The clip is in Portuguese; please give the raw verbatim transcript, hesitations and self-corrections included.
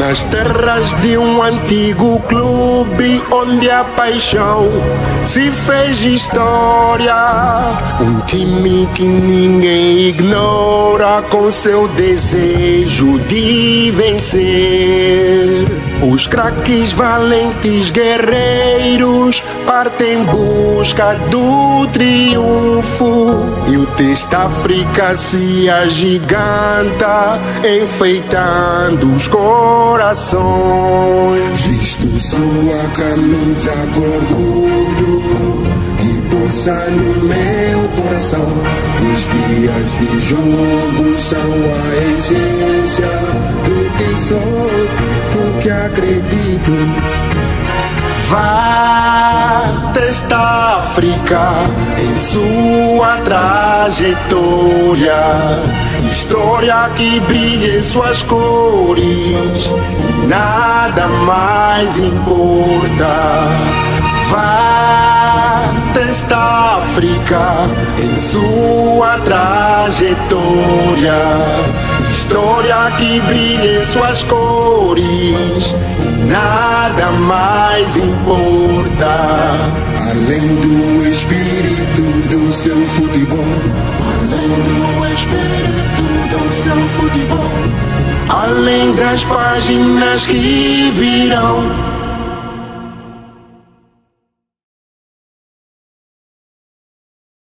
Nas terras de um antigo clube onde a paixão se fez história, um time que ninguém ignora com seu desejo de vencer. Os craques valentes guerreiros partem em busca do triunfo e o Testa África se agiganta, enfeitando os corações. Visto sua camisa com orgulho e pulsa no meu coração. Os dias de jogo são a essência do que sou, do que acredito. Vá, Testa África, em sua trajetória, história que brilha em suas cores e nada mais importa. Vá, Testa África, em sua trajetória, história que brilha em suas cores e nada mais importa. Além do espírito do seu futebol, além do espírito do seu futebol, além das páginas que virão,